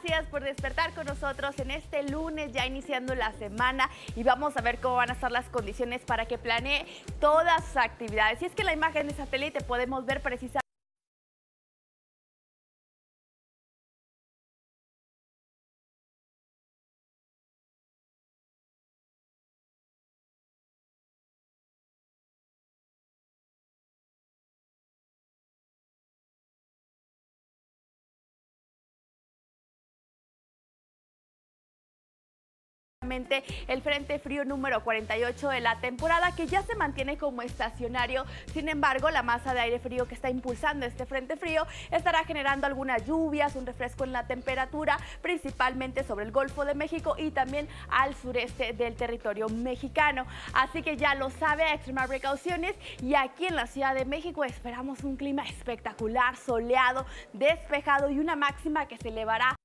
gracias por despertar con nosotros en este lunes, ya iniciando la semana, y vamos a ver cómo van a estar las condiciones para que planee todas sus actividades. Y es que en la imagen de satélite podemos ver precisamente el frente frío número 48 de la temporada, que ya se mantiene como estacionario. Sin embargo, la masa de aire frío que está impulsando este frente frío estará generando algunas lluvias, un refresco en la temperatura, principalmente sobre el Golfo de México y también al sureste del territorio mexicano. Así que ya lo sabe, a extremar precauciones. Y aquí en la Ciudad de México esperamos un clima espectacular, soleado, despejado y una máxima que se elevará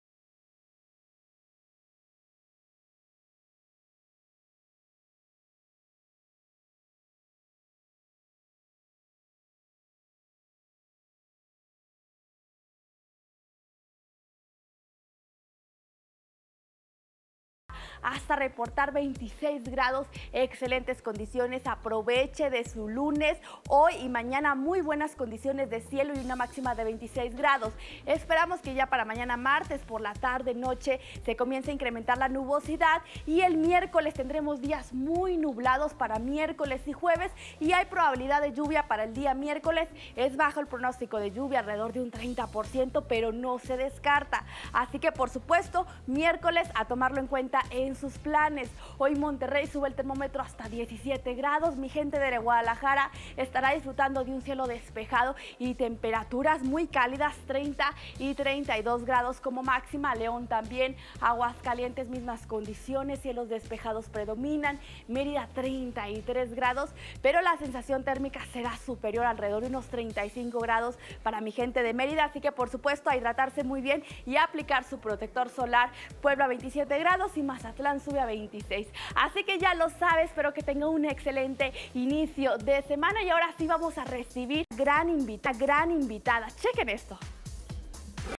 hasta reportar 26 grados, excelentes condiciones. Aproveche de su lunes, hoy y mañana muy buenas condiciones de cielo y una máxima de 26 grados. Esperamos que ya para mañana martes por la tarde, noche, se comience a incrementar la nubosidad, y el miércoles tendremos días muy nublados para miércoles y jueves, y hay probabilidad de lluvia para el día miércoles. Es bajo el pronóstico de lluvia, alrededor de un 30%, pero no se descarta. Así que por supuesto, miércoles a tomarlo en cuenta en sus planes. Hoy Monterrey sube el termómetro hasta 17 grados. Mi gente de Guadalajara estará disfrutando de un cielo despejado y temperaturas muy cálidas, 30 y 32 grados como máxima. León también, Aguascalientes mismas condiciones, cielos despejados predominan. Mérida 33 grados, pero la sensación térmica será superior, alrededor de unos 35 grados para mi gente de Mérida. Así que por supuesto a hidratarse muy bien y a aplicar su protector solar. Puebla 27 grados y Mazatlán sube a 26. Así que ya lo sabes, espero que tenga un excelente inicio de semana. Y ahora sí vamos a recibir gran invitada. Chequen esto.